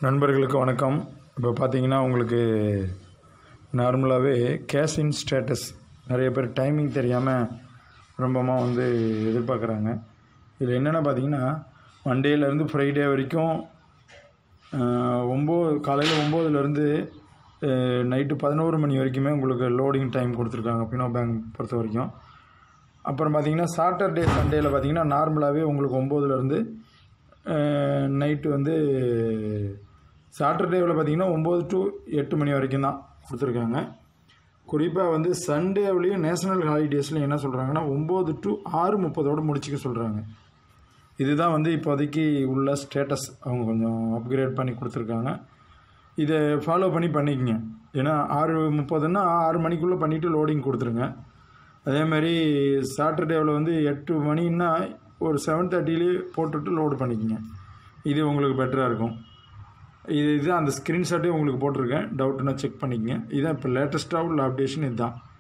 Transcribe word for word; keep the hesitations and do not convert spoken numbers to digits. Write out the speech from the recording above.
நண்பர்களுக்கு வணக்கம். இப்போ பார்த்தீங்கன்னா உங்களுக்கு நார்மலாகவே கேஷ் இன் ஸ்டேட்டஸ் நிறைய பேர் டைமிங் தெரியாமல் ரொம்பமாக வந்து எதிர்பார்க்குறாங்க. இதில் என்னென்ன பார்த்தீங்கன்னா மண்டேலேருந்து ஃப்ரைடே வரைக்கும் ஒம்பது காலையில் ஒம்போதுலேருந்து நைட்டு பதினோரு மணி வரைக்குமே உங்களுக்கு லோடிங் டைம் கொடுத்துருக்காங்க ஃபினோ பேங்க் பொறுத்த வரைக்கும். அப்புறம் பார்த்திங்கன்னா சாட்டர்டே சண்டேயில் பார்த்திங்கன்னா நார்மலாகவே உங்களுக்கு ஒம்போதுலேருந்து நைட்டு வந்து சாட்டர்டேவில் பார்த்திங்கன்னா ஒம்பது டு எட்டு மணி வரைக்கும் தான் கொடுத்துருக்காங்க. குறிப்பாக வந்து சண்டேவிலையும் நேஷ்னல் ஹாலிடேஸில் என்ன சொல்கிறாங்கன்னா ஒம்பது டு ஆறு முப்பதோடு முடிச்சிக்க சொல்கிறாங்க. இதுதான் வந்து இப்போதைக்கு உள்ள ஸ்டேட்டஸ். அவங்க கொஞ்சம் அப்கிரேட் பண்ணி கொடுத்துருக்காங்க. இதை ஃபாலோ பண்ணி பண்ணிக்கங்க. ஏன்னா ஆறு முப்பதுன்னா ஆறு மணிக்குள்ளே பண்ணிவிட்டு லோடிங் கொடுத்துருங்க. அதேமாதிரி சாட்டர்டேவில் வந்து எட்டு மணின்னா ஒரு செவன் தேர்ட்டிலேயே போட்டுவிட்டு லோடு பண்ணிக்கோங்க. இது உங்களுக்கு பெட்டராக இருக்கும். இது இதுதான் அந்த ஸ்க்ரீன்ஷாட்டே உங்களுக்கு போட்டிருக்கேன். டவுட்னா செக் பண்ணிக்கங்க. இதுதான் இப்போ லேட்டஸ்ட்டாக உள்ள அப்டேஷன் இதுதான்.